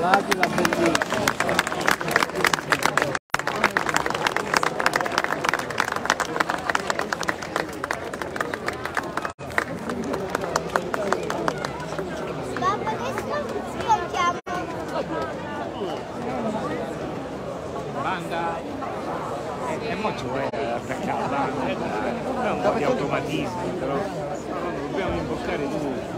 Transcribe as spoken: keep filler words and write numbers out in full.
L'aquila bellissima. Papà, che scocchiamo? Banda e, e mo ci vuole attaccare la banda, è un po' di automatismi, però no, dobbiamo imboccare tutto.